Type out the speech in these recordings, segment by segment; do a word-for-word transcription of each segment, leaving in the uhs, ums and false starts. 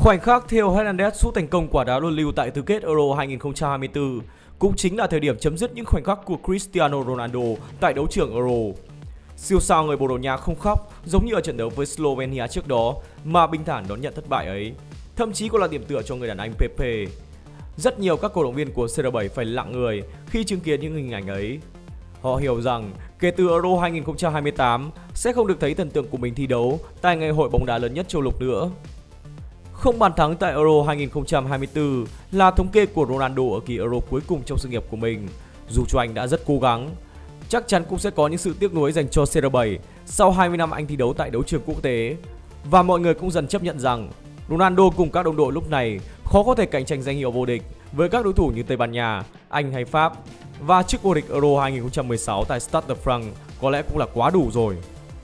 Khoảnh khắc Theo Hernandez sút thành công quả đá luân lưu tại tứ kết Euro hai nghìn không trăm hai mươi tư cũng chính là thời điểm chấm dứt những khoảnh khắc của Cristiano Ronaldo tại đấu trường Euro. Siêu sao người Bồ Đào Nha không khóc giống như ở trận đấu với Slovenia trước đó mà bình thản đón nhận thất bại ấy, thậm chí còn là điểm tựa cho người đàn anh Pepe. Rất nhiều các cổ động viên của xê rờ bảy phải lặng người khi chứng kiến những hình ảnh ấy. Họ hiểu rằng kể từ Euro hai nghìn không trăm hai mươi tám sẽ không được thấy thần tượng của mình thi đấu tại ngày hội bóng đá lớn nhất châu lục nữa. Không bàn thắng tại Euro hai nghìn không trăm hai mươi tư là thống kê của Ronaldo ở kỳ Euro cuối cùng trong sự nghiệp của mình. Dù cho anh đã rất cố gắng, chắc chắn cũng sẽ có những sự tiếc nuối dành cho xê rờ bảy sau hai mươi năm anh thi đấu tại đấu trường quốc tế. Và mọi người cũng dần chấp nhận rằng Ronaldo cùng các đồng đội lúc này khó có thể cạnh tranh danh hiệu vô địch với các đối thủ như Tây Ban Nha, Anh hay Pháp. Và chức vô địch Euro hai nghìn không trăm mười sáu tại Stade de France có lẽ cũng là quá đủ rồi.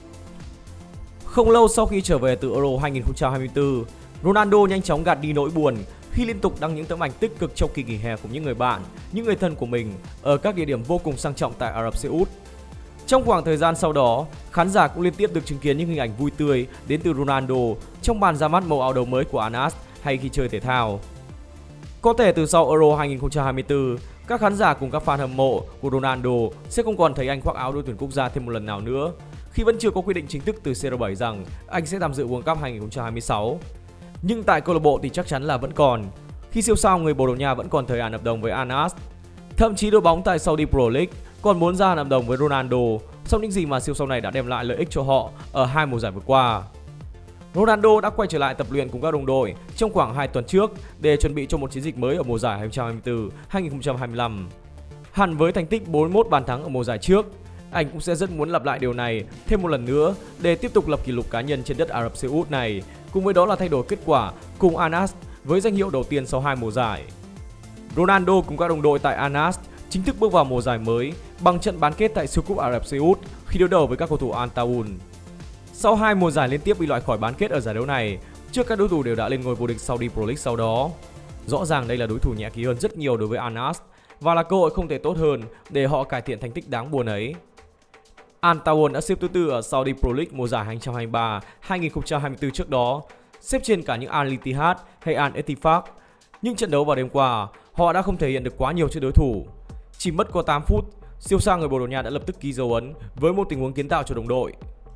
Không lâu sau khi trở về từ Euro hai nghìn không trăm hai mươi tư, Ronaldo nhanh chóng gạt đi nỗi buồn khi liên tục đăng những tấm ảnh tích cực trong kỳ nghỉ hè cùng những người bạn, những người thân của mình ở các địa điểm vô cùng sang trọng tại Ả Rập Xê Út. Trong khoảng thời gian sau đó, khán giả cũng liên tiếp được chứng kiến những hình ảnh vui tươi đến từ Ronaldo trong màn ra mắt màu áo đấu mới của Al Nassr hay khi chơi thể thao. Có thể từ sau Euro hai nghìn không trăm hai mươi tư, các khán giả cùng các fan hâm mộ của Ronaldo sẽ không còn thấy anh khoác áo đội tuyển quốc gia thêm một lần nào nữa, khi vẫn chưa có quyết định chính thức từ xê rờ bảy rằng anh sẽ tham dự World Cup hai nghìn không trăm hai mươi sáu. Nhưng tại câu lạc bộ thì chắc chắn là vẫn còn, khi siêu sao người Bồ Đào Nha vẫn còn thời hạn hợp đồng với Al Nassr. Thậm chí đội bóng tại Saudi Pro League còn muốn ra hợp đồng với Ronaldo sau những gì mà siêu sao này đã đem lại lợi ích cho họ ở hai mùa giải vừa qua. Ronaldo đã quay trở lại tập luyện cùng các đồng đội trong khoảng hai tuần trước để chuẩn bị cho một chiến dịch mới ở mùa giải hai nghìn không trăm hai mươi tư hai nghìn không trăm hai mươi lăm. Hẳn với thành tích bốn mươi mốt bàn thắng ở mùa giải trước, anh cũng sẽ rất muốn lặp lại điều này thêm một lần nữa để tiếp tục lập kỷ lục cá nhân trên đất Ả Rập Xê Út này, cùng với đó là thay đổi kết quả cùng Al Nassr với danh hiệu đầu tiên sau hai mùa giải. Ronaldo cùng các đồng đội tại Al Nassr chính thức bước vào mùa giải mới bằng trận bán kết tại siêu cúp Ả Rập Xê Út khi đối đầu với các cầu thủ Al Tawoun. Sau hai mùa giải liên tiếp bị loại khỏi bán kết ở giải đấu này, trước các đối thủ đều đã lên ngôi vô địch Saudi Pro League sau đó. Rõ ràng đây là đối thủ nhẹ ký hơn rất nhiều đối với Al Nassr và là cơ hội không thể tốt hơn để họ cải thiện thành tích đáng buồn ấy. Al Tawoun đã xếp thứ tư ở Saudi Pro League mùa giải hai nghìn không trăm hai mươi ba hai nghìn không trăm hai mươi tư trước đó, xếp trên cả những Al Ittihad hay Al Ettifaq. Nhưng trận đấu vào đêm qua, họ đã không thể hiện được quá nhiều trước đối thủ. Chỉ mất có tám phút, siêu sao người Bồ Đào Nha đã lập tức ghi dấu ấn với một tình huống kiến tạo cho đồng đội.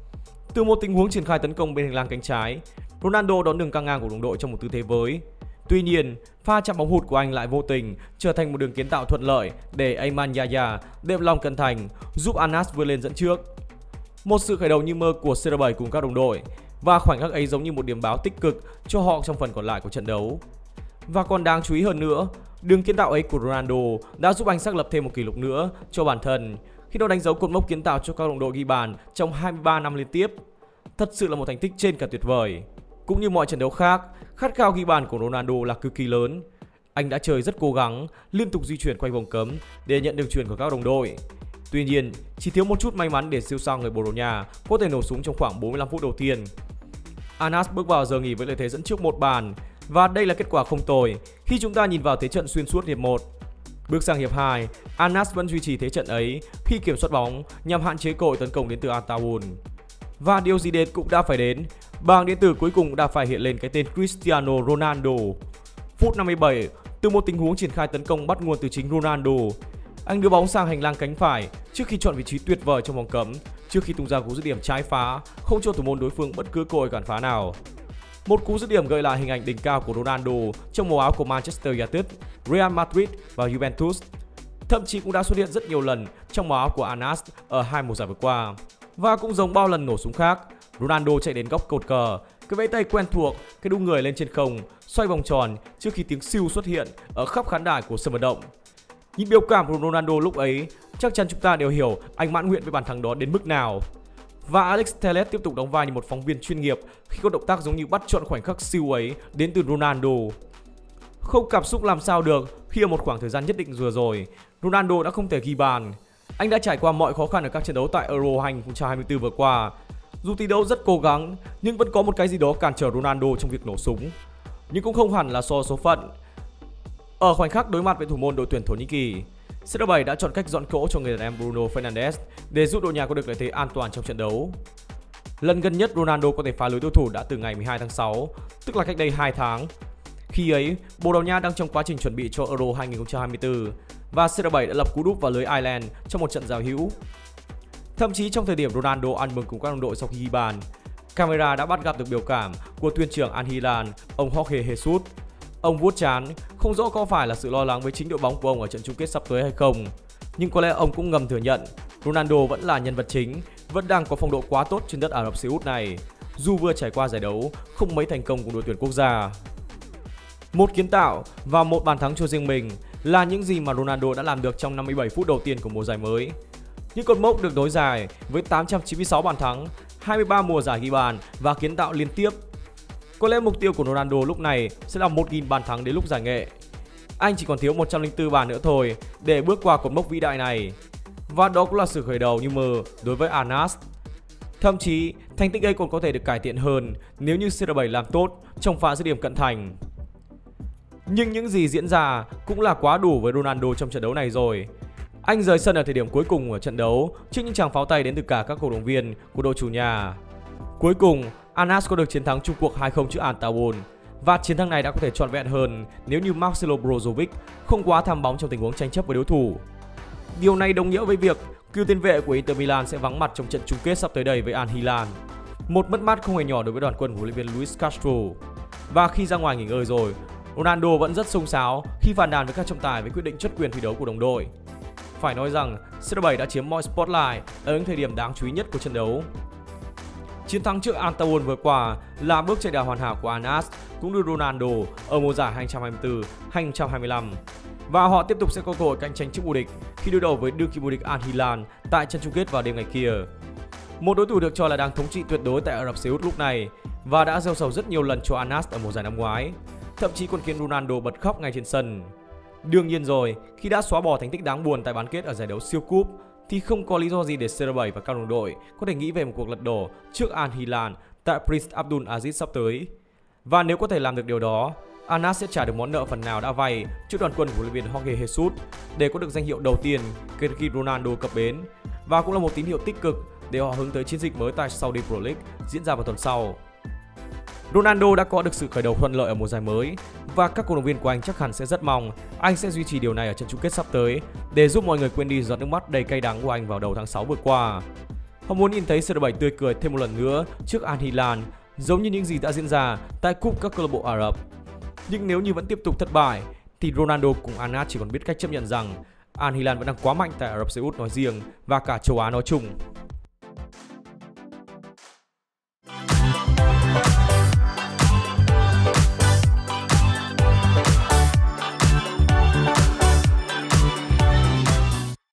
Từ một tình huống triển khai tấn công bên hành lang cánh trái, Ronaldo đón đường căng ngang của đồng đội trong một tư thế với. Tuy nhiên, pha chạm bóng hụt của anh lại vô tình trở thành một đường kiến tạo thuận lợi để Ayman Yaya đệm lòng cận thành, giúp Al Nassr vươn lên dẫn trước. Một sự khởi đầu như mơ của xê rờ bảy cùng các đồng đội, và khoảnh khắc ấy giống như một điểm báo tích cực cho họ trong phần còn lại của trận đấu. Và còn đáng chú ý hơn nữa, đường kiến tạo ấy của Ronaldo đã giúp anh xác lập thêm một kỷ lục nữa cho bản thân khi nó đánh dấu cột mốc kiến tạo cho các đồng đội ghi bàn trong hai mươi ba năm liên tiếp. Thật sự là một thành tích trên cả tuyệt vời. Cũng như mọi trận đấu khác, khát khao ghi bàn của Ronaldo là cực kỳ lớn. Anh đã chơi rất cố gắng, liên tục di chuyển quanh vòng cấm để nhận đường chuyền của các đồng đội. Tuy nhiên, chỉ thiếu một chút may mắn để siêu sao người Bồ Đào Nha có thể nổ súng trong khoảng bốn mươi lăm phút đầu tiên. Al Nassr bước vào giờ nghỉ với lợi thế dẫn trước một bàn, và đây là kết quả không tồi khi chúng ta nhìn vào thế trận xuyên suốt hiệp một. Bước sang hiệp hai, Al Nassr vẫn duy trì thế trận ấy khi kiểm soát bóng nhằm hạn chế cơ hội tấn công đến từ Al Tawoun. Và điều gì đến cũng đã phải đến, bảng điện tử cuối cùng đã phải hiện lên cái tên Cristiano Ronaldo. Phút năm mươi bảy, từ một tình huống triển khai tấn công bắt nguồn từ chính Ronaldo, anh đưa bóng sang hành lang cánh phải trước khi chọn vị trí tuyệt vời trong vòng cấm, trước khi tung ra cú dứt điểm trái phá, không cho thủ môn đối phương bất cứ cơ hội cản phá nào. Một cú dứt điểm gợi lại hình ảnh đỉnh cao của Ronaldo trong màu áo của Manchester United, Real Madrid và Juventus. Thậm chí cũng đã xuất hiện rất nhiều lần trong màu áo của Al Nassr ở hai mùa giải vừa qua. Và cũng giống bao lần nổ súng khác, Ronaldo chạy đến góc cột cờ, cái vẫy tay quen thuộc, cái đu người lên trên không, xoay vòng tròn trước khi tiếng siêu xuất hiện ở khắp khán đài của sân vận động. Nhìn biểu cảm của Ronaldo lúc ấy, chắc chắn chúng ta đều hiểu anh mãn nguyện với bàn thắng đó đến mức nào. Và Alex Telles tiếp tục đóng vai như một phóng viên chuyên nghiệp khi có động tác giống như bắt chọn khoảnh khắc siêu ấy đến từ Ronaldo. Không cảm xúc làm sao được khi ở một khoảng thời gian nhất định vừa rồi, Ronaldo đã không thể ghi bàn. Anh đã trải qua mọi khó khăn ở các trận đấu tại Euro hai nghìn không trăm hai mươi tư vừa qua. Dù thi đấu rất cố gắng, nhưng vẫn có một cái gì đó cản trở Ronaldo trong việc nổ súng. Nhưng cũng không hẳn là do số phận. Ở khoảnh khắc đối mặt với thủ môn đội tuyển Thổ Nhĩ Kỳ, xê rờ bảy đã chọn cách dọn cỗ cho người đàn em Bruno Fernandes để giúp đội nhà có được lợi thế an toàn trong trận đấu. Lần gần nhất Ronaldo có thể phá lưới đối thủ đã từ ngày mười hai tháng sáu, tức là cách đây hai tháng. Khi ấy, Bồ Đào Nha đang trong quá trình chuẩn bị cho Euro hai không hai tư và xê rờ bảy đã lập cú đúp vào lưới Ireland trong một trận giao hữu. Thậm chí trong thời điểm Ronaldo ăn mừng cùng các đồng đội sau khi ghi bàn, camera đã bắt gặp được biểu cảm của thuyền trưởng Al Hilal, ông Jorge Jesus. Ông vuốt trán, không rõ có phải là sự lo lắng với chính đội bóng của ông ở trận chung kết sắp tới hay không. Nhưng có lẽ ông cũng ngầm thừa nhận Ronaldo vẫn là nhân vật chính, vẫn đang có phong độ quá tốt trên đất Ả Rập Xê Út này, dù vừa trải qua giải đấu không mấy thành công cùng đội tuyển quốc gia. Một kiến tạo và một bàn thắng cho riêng mình là những gì mà Ronaldo đã làm được trong năm mươi bảy phút đầu tiên của mùa giải mới. Những cột mốc được nối dài với tám trăm chín mươi sáu bàn thắng, hai mươi ba mùa giải ghi bàn và kiến tạo liên tiếp. Có lẽ mục tiêu của Ronaldo lúc này sẽ là một nghìn bàn thắng đến lúc giải nghệ. Anh chỉ còn thiếu một trăm lẻ bốn bàn nữa thôi để bước qua cột mốc vĩ đại này. Và đó cũng là sự khởi đầu như mơ đối với Al Nassr. Thậm chí, thành tích ấy còn có thể được cải thiện hơn nếu như xê rờ bảy làm tốt trong pha dứt điểm cận thành. Nhưng những gì diễn ra cũng là quá đủ với Ronaldo trong trận đấu này rồi. Anh rời sân ở thời điểm cuối cùng của trận đấu trước những tràng pháo tay đến từ cả các cổ động viên của đội chủ nhà. Cuối cùng, Al Nassr có được chiến thắng chung cuộc hai không trước Al Tawun. Và chiến thắng này đã có thể trọn vẹn hơn nếu như Marcelo Brozovic không quá tham bóng trong tình huống tranh chấp với đối thủ. Điều này đồng nghĩa với việc cựu tiền vệ của Inter Milan sẽ vắng mặt trong trận chung kết sắp tới đây với Al Hilal. Một mất mát không hề nhỏ đối với đoàn quân của huấn luyện viên Luis Castro. Và khi ra ngoài nghỉ ngơi rồi, Ronaldo vẫn rất xông xáo khi phàn nàn với các trọng tài với quyết định chất quyền thi đấu của đồng đội. Phải nói rằng xê rờ bảy đã chiếm mọi spotlight ở những thời điểm đáng chú ý nhất của trận đấu. Chiến thắng trước Al Tawun vừa qua là bước chạy đà hoàn hảo của Al Nassr cũng như Ronaldo ở mùa giải hai không hai tư hai không hai lăm. Và họ tiếp tục sẽ có cơ hội cạnh tranh chức vô địch khi đối đầu với đương kim vô địch Al Hilal tại trận chung kết vào đêm ngày kia. Một đối thủ được cho là đang thống trị tuyệt đối tại Ả Rập Xê Út lúc này và đã gieo sầu rất nhiều lần cho Al Nassr ở mùa giải năm ngoái, thậm chí còn khiến Ronaldo bật khóc ngay trên sân. Đương nhiên rồi, khi đã xóa bỏ thành tích đáng buồn tại bán kết ở giải đấu siêu cúp thì không có lý do gì để xê rờ bảy và các đồng đội có thể nghĩ về một cuộc lật đổ trước Al Hilal tại Prince Abdul Aziz sắp tới. Và nếu có thể làm được điều đó, Al Nassr sẽ trả được món nợ phần nào đã vay trước đoàn quân của huấn luyện viên Jorge Jesus để có được danh hiệu đầu tiên kể từ khi Ronaldo cập bến, và cũng là một tín hiệu tích cực để họ hướng tới chiến dịch mới tại Saudi Pro League diễn ra vào tuần sau. Ronaldo đã có được sự khởi đầu thuận lợi ở mùa giải mới và các cổ động viên của anh chắc hẳn sẽ rất mong anh sẽ duy trì điều này ở trận chung kết sắp tới để giúp mọi người quên đi giọt nước mắt đầy cay đắng của anh vào đầu tháng sáu vừa qua. Họ muốn nhìn thấy xê rờ bảy tươi cười thêm một lần nữa trước Al Hilal, giống như những gì đã diễn ra tại cúp các câu lạc bộ Ả Rập. Nhưng nếu như vẫn tiếp tục thất bại thì Ronaldo cùng Al Nassr chỉ còn biết cách chấp nhận rằng Al Hilal vẫn đang quá mạnh tại Ả Rập Xê Út nói riêng và cả châu Á nói chung.